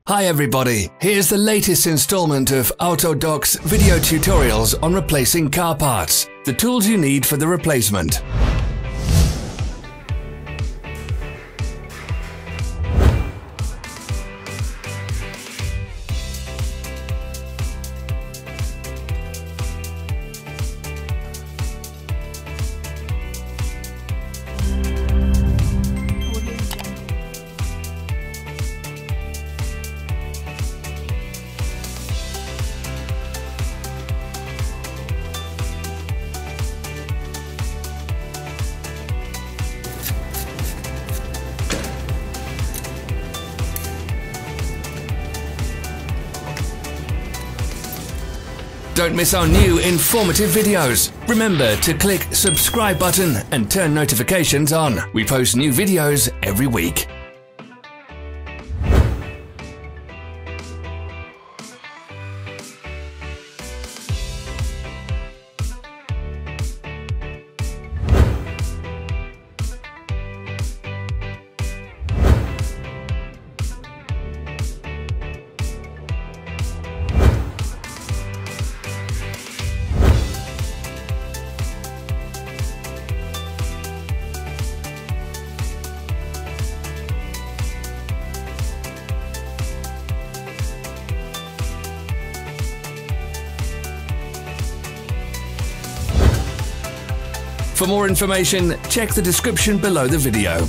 Hi everybody, here's the latest installment of Autodoc's video tutorials on replacing car parts, the tools you need for the replacement. Don't miss our new informative videos. Remember to click subscribe button and turn notifications on. We post new videos every week. For more information, check the description below the video.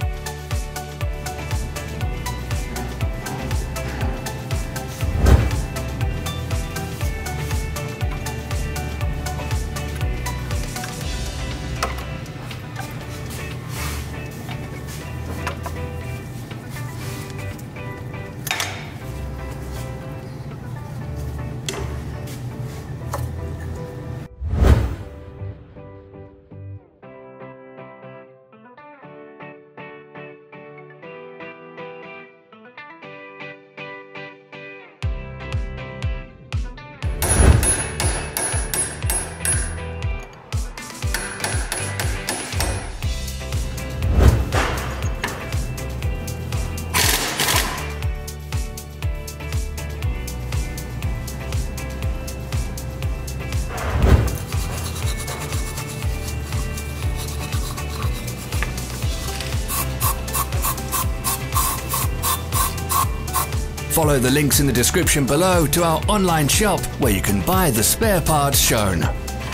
Follow the links in the description below to our online shop where you can buy the spare parts shown.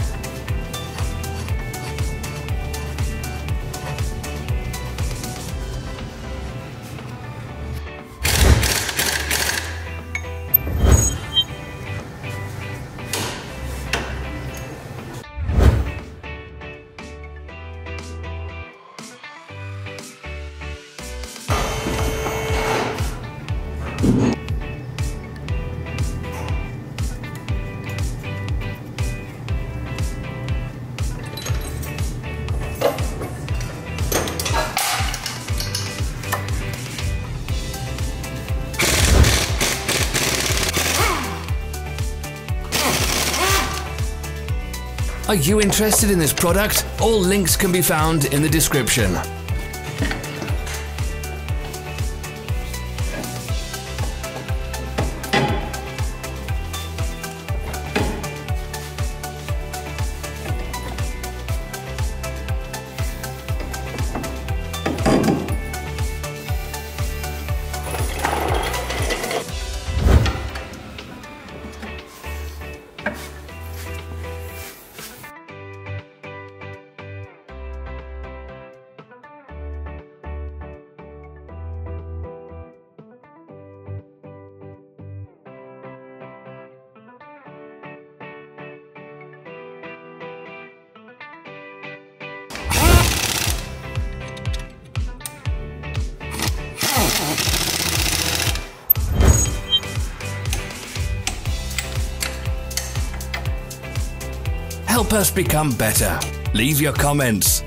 Are you interested in this product? All links can be found in the description. Help us become better. Leave your comments.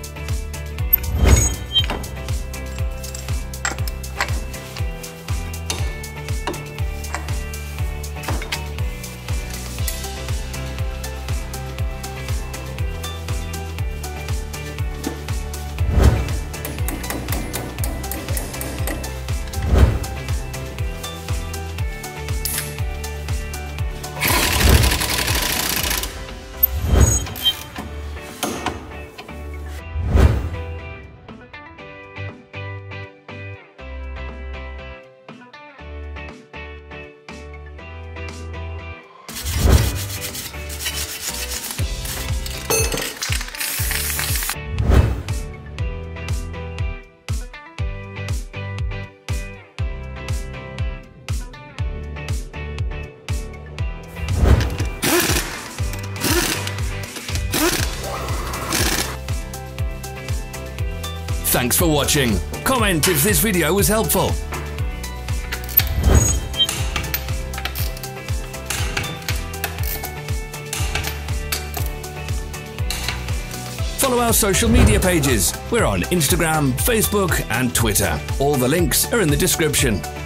Thanks for watching. Comment if this video was helpful. Follow our social media pages. We're on Instagram, Facebook, and Twitter. All the links are in the description.